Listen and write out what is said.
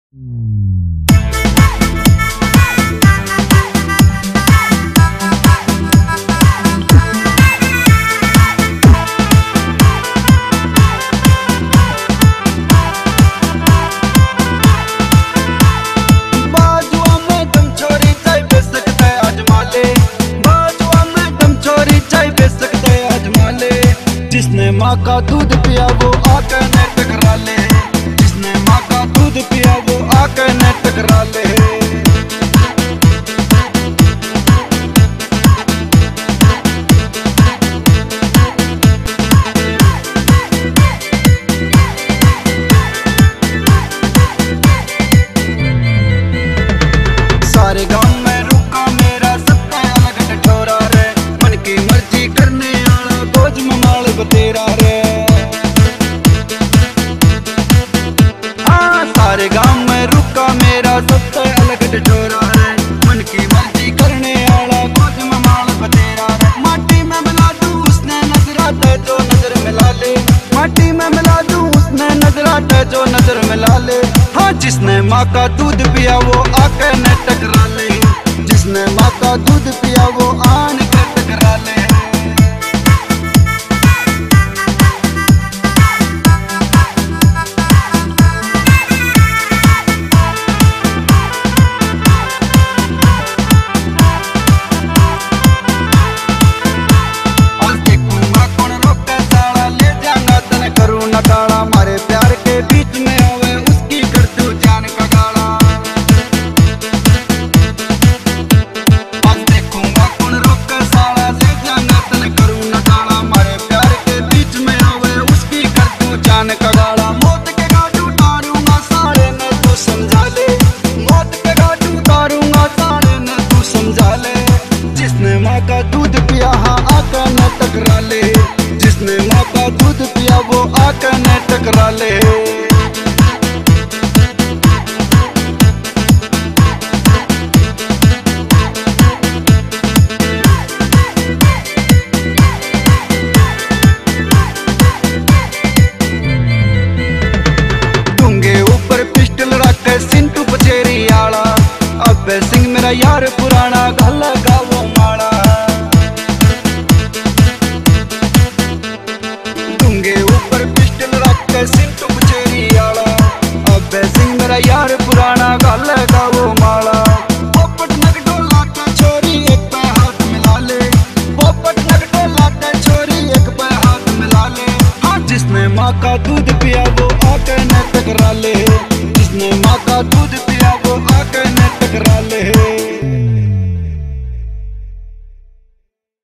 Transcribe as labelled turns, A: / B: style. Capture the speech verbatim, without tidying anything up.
A: जिसने माँ का दूध पिया वो आकर न टकरा ले, जिसने माँ का दूध पिया वो आकर न टकरा ले। सारे गाँव में रुका मेरा सबका अलग ठठोरा रे, मन की मर्जी करने आला गोज ममाल बतेरा रे। हाँ सारे गाँव में रुका मेरा सबका अलग ठठोरा रे, मन की मर्जी करने आला गोज ममाल बतेरा रे। माटी में मिला दूं उसने नजराते जो नजर मिला ले, माटी में मिला दूं उसने नजराते जो नजर मिला ले। हाँ जिसने माँ का दूध पिया वो आकर न टकरा ले, जिसने माँ का दूध पिया वो आन के टकरा ले। आज देखूंगा कौन रोके साला, ले जाऊंगा तने करूँ न काला, मारे प्यार के बीच में आवे उसकी कर तू जान का गाला। आज देखूंगा कौन रोके साला, ले जाऊंगा तने करूँ न काला, मारे प्यार के बीच में आवे उसकी कर तू जान का गाला। मौत के घाट उतारूंगा साले ने तू समझा ले, मौत के घाट उतारूंगा साले ने तू समझा ले। जिसने माँ का दूध पिया हाँ आकर न टकरा ले, जिसने माँ का दूध पिया वो आकर न टकरा ले। डूंगे ऊपर पिस्टल रख सिंटू पचेरी आला, अब सिंह मेरा यार पुराना गल गावो माड़ा। डूंगे ऊपर पिस्टल रख सिंटू पचेरी आला, अब सिंह मेरा यार पुराना गल गावो माड़ा। पोपट नग डोला का छोरी एक पे हाथ मिला ले, पोपट नग डोला का छोरी एक पे हाथ मिला ले। हाँ जिसने माँ का दूध पिया वो आकर न टकरा ले।